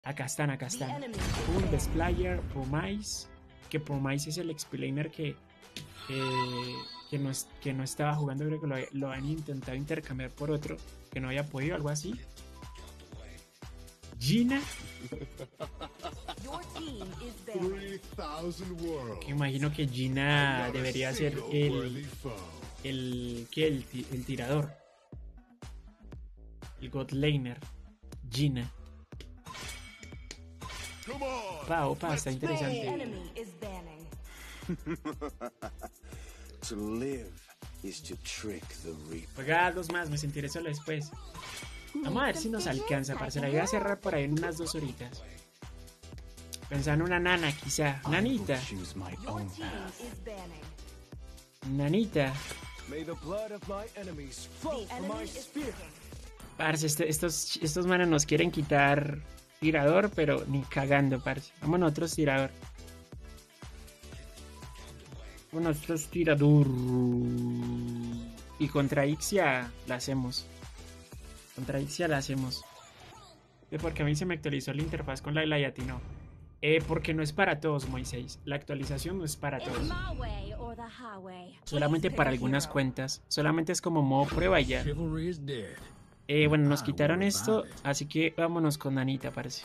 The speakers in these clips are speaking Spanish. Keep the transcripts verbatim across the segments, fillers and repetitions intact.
Acá están, acá están. Un Desplayer, Promise. Que Promise es el explainer que, eh, que, no es, que no estaba jugando. Creo que lo, lo han intentado intercambiar por otro. Que no había podido, algo así. Gina. Que imagino que Gina debería ser el. El. ¿Qué? El, el tirador. El Godlaner. Gina. Opa, opa, está interesante. Juega dos más, me sentiré solo después. Vamos a ver si nos alcanza, parce. La idea es cerrar por ahí en unas dos horitas. Pensando en una nana, quizá. Nanita. Nanita. Parce, este, estos, estos manos nos quieren quitar tirador, pero ni cagando, parce. Vamos nosotros tirador. Vamos nosotros tirador. Y contra Ixia la hacemos. Contra Ixia la hacemos. Porque a mí se me actualizó la interfaz con la de la Yatino. Eh, porque no es para todos, Moisés. La actualización no es para todos. Solamente para algunas cuentas. Solamente es como modo prueba y ya. Eh, bueno, nos quitaron esto, así que vámonos con Nanita, parece.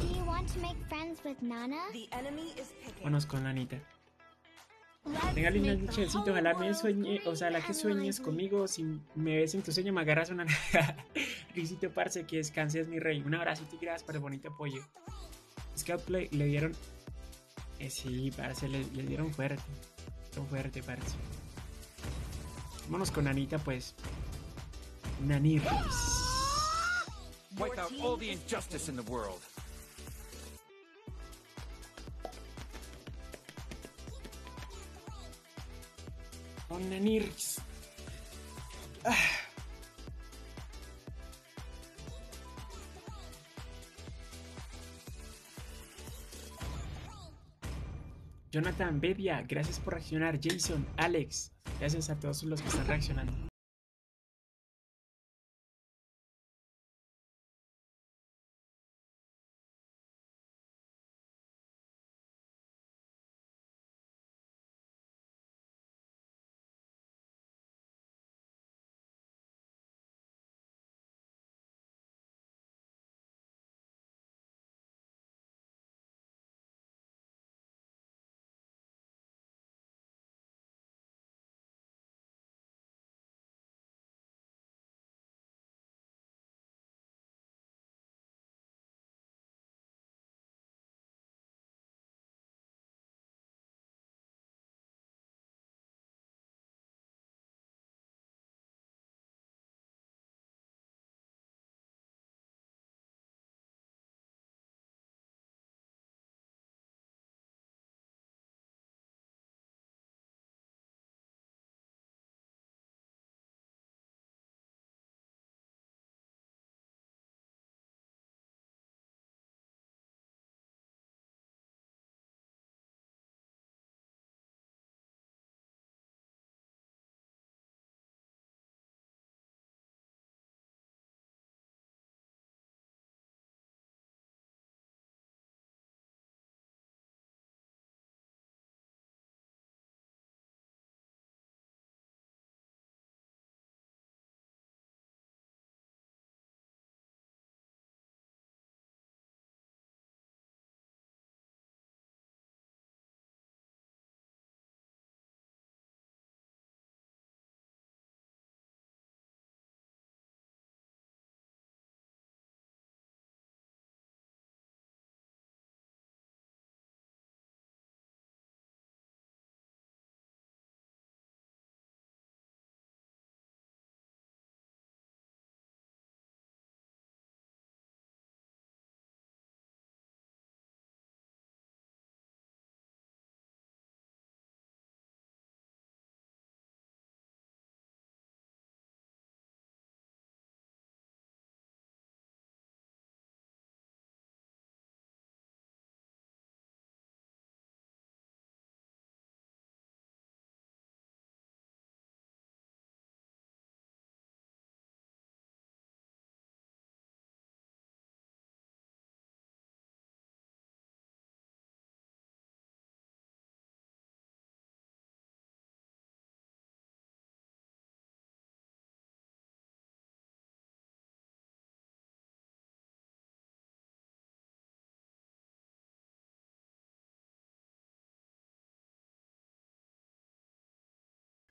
Vámonos con Nanita. Tenga linda nochecito, ojalá me sueñe, o sea, la que sueñes conmigo, si me ves en tu sueño me agarras una Risito, parce, que descanses mi rey. Un abracito y gracias por el bonito apoyo. Scoutplay le dieron, eh, sí, parce, le, le dieron fuerte, dieron fuerte, parce. Vámonos con Nanita, pues. Nanir. Wipe out all the injustice in the world. Con Nanir. Ah. Jonathan, Bebia, gracias por reaccionar. Jason, Alex, gracias a todos los que están reaccionando.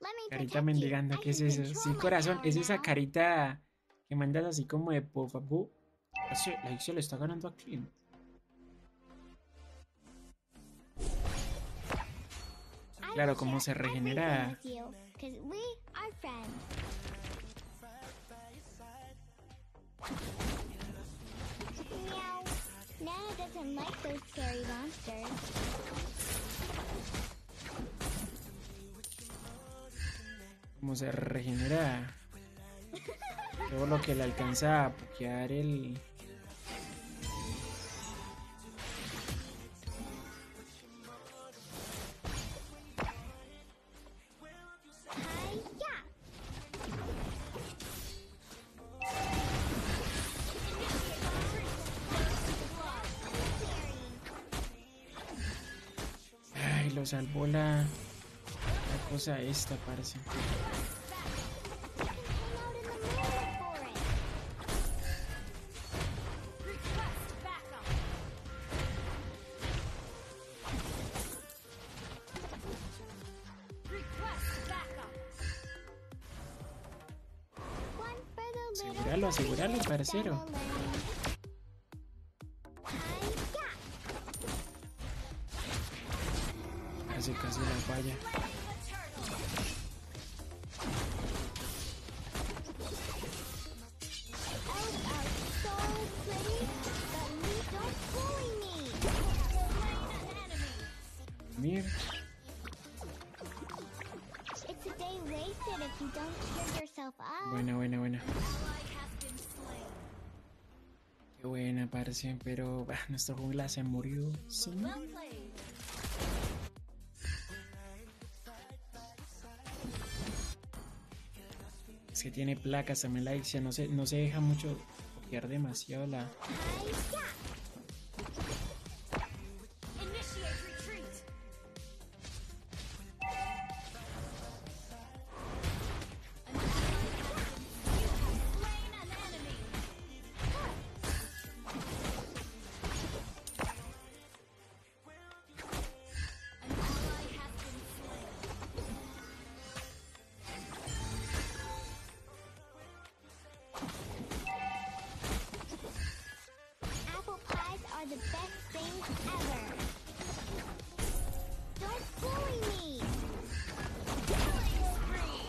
Carita mendigando, ¿qué es eso? Sí, corazón, es esa carita que mandas así como de por favor. La Ixia le está ganando a Clint. Claro, como se regenera. Como se regenera todo lo que le alcanza a puquear el... Ay, lo salvó la, la cosa esta, parce. Asegúralo, asegúralo, parcero. Casi, casi la falla. Mir. Buena, buena, buena. Qué buena, parce, pero bah, nuestro jungla se murió. ¿Sí? Es que tiene placas también la Ixia, no se, no se deja mucho copiar demasiado la... The best things ever.